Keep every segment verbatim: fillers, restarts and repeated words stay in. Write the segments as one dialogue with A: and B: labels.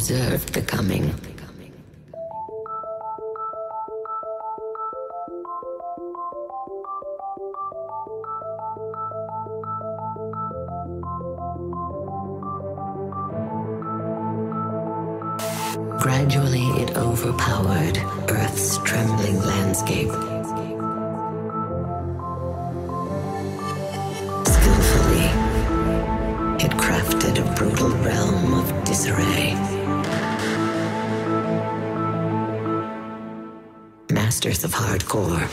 A: observed the coming. Gradually, it overpowered Earth's trembling landscape. Skillfully, it crafted a brutal realm of disarray. Masters of Hardcore.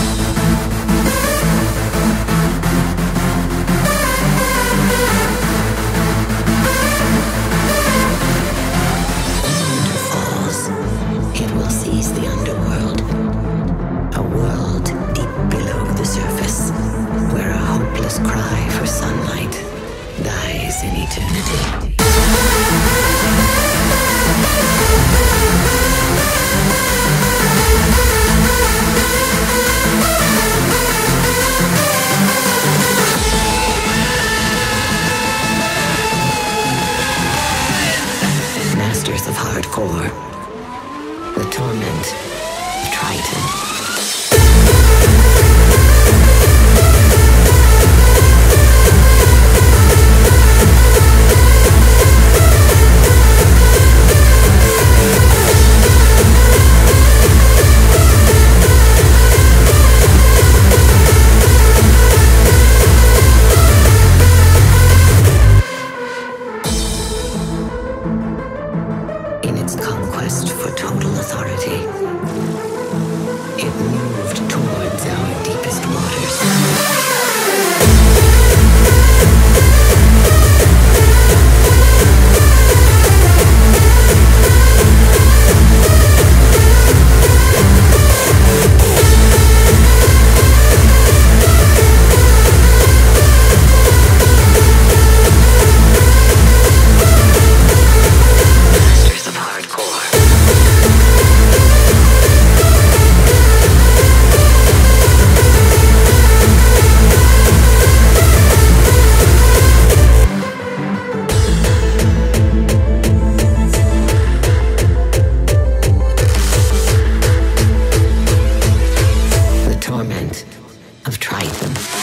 A: It will seize the underworld, a world deep below the surface, where a hopeless cry for sunlight dies in eternity. Masters of Hardcore. The torment of Triton. In its conquest for total authority, it moved towards our deepest waters. Torment of Triton.